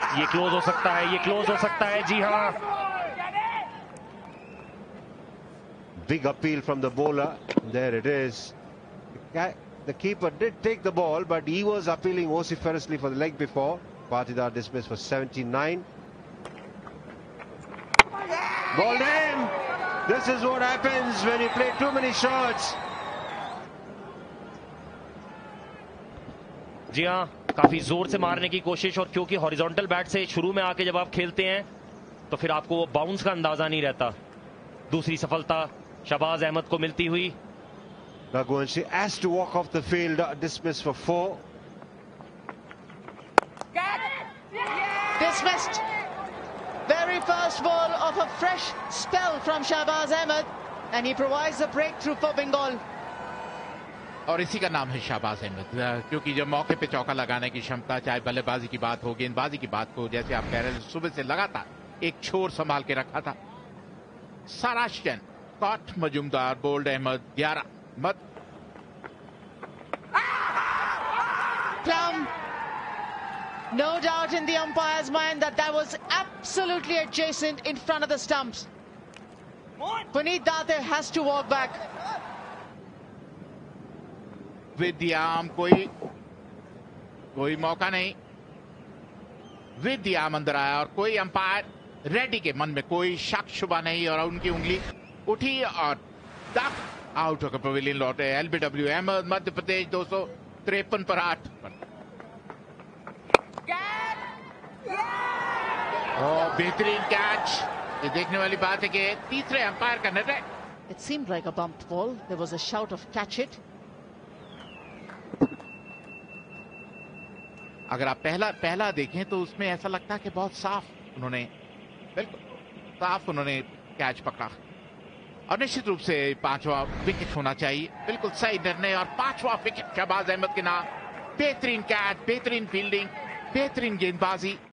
ये क्लोज हो सकता है, ये क्लोज हो सकता है, जी हाँ। Big appeal from the bowler. There it is. The keeper did take the ball, but he was appealing vociferously for the leg before. Patidar dismissed for 79. Ball in. This is what happens when you play too many shots. जी हाँ, काफी जोर से मारने की कोशिश, और क्योंकि horizontal bat से शुरू में आके जब आप खेलते हैं तो फिर आपको वो बाउंस का अंदाजा नहीं रहता। दूसरी सफलता शहबाज अहमद को मिलती हुई। Raghuvanshi has to walk off the field, dismissed for 4. Dismissed. Very first ball of a fresh spell from Shahbaz Ahmed, and he provides the breakthrough for Bengal. और इसी का नाम है शहबाज अहमद, क्योंकि जब मौके पे चौका लगाने की क्षमता, चाहे बल्लेबाजी की बात हो, गेंदबाजी की बात हो, जैसे आप कह रहे हैं सुबह से लगातार एक छोर संभाल के रखा था। साराश्चन, कॉट, मजूमदार, बोल्ड, अहमद, 11 मत। Plum. No doubt in the umpire's mind that that was absolutely adjacent in front of the stumps. Puneet Date has to walk back. विद्याम कोई मौका नहीं। विद्याम अंदर आया और कोई अंपायर रेड्डी के मन में कोई शक शुबा नहीं, और उनकी उंगली उठी और डक आउट होकर पवेलियन लौटे। एलबीडब्ल्यू अहमद, मध्य प्रदेश 253 पर 8। बेहतरीन कैच। ये देखने वाली बात है कि तीसरे अंपायर का निर्णय। It seemed like a bumped ball. There was a shout of catch it. अगर आप पहला देखें तो उसमें ऐसा लगता है कि बहुत साफ उन्होंने, बिल्कुल साफ उन्होंने कैच पकड़ा, और निश्चित रूप से 5वां विकेट होना चाहिए। बिल्कुल सही निर्णय, और 5वां विकेट शहबाज अहमद के नाम। बेहतरीन कैच, बेहतरीन फील्डिंग, बेहतरीन गेंदबाजी।